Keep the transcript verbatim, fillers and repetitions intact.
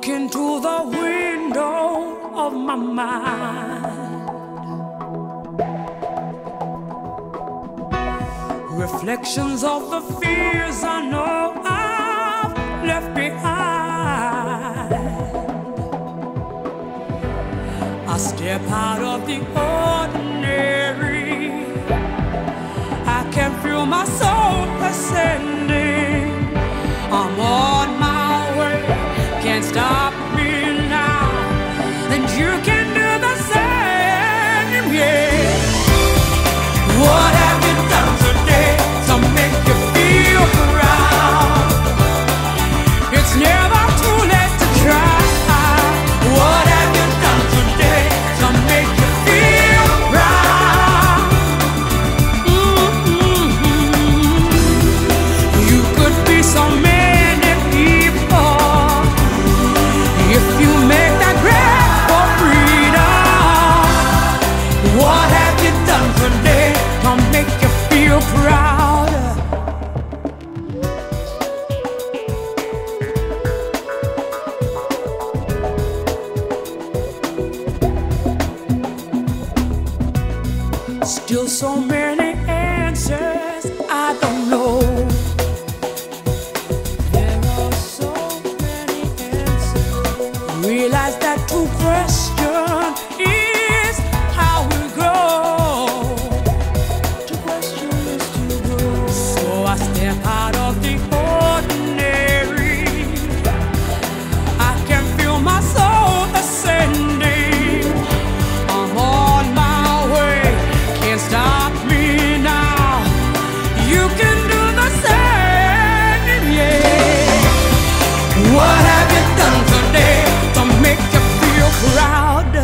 Look into the window of my mind. Reflections of the fears I know I've left behind. I step out of the ordinary. I can feel my soul ascending. I'm on my way, can't stop me now. And you can do the same, yeah. What have you done today to make you feel proud? It's never too late to try. What have you done today to make you feel proud? Mm-hmm. You could be so many people if you make that grab for freedom. What have you done today to make you feel proud? Still so many answers I don't know. There are so many answers. Realize that to question is how we grow. To question is to grow. So I step out of the ordinary. I can feel my soul ascending. I'm on my way, can't stop me now. You can do the same, yeah. What have you done today to make you feel proud?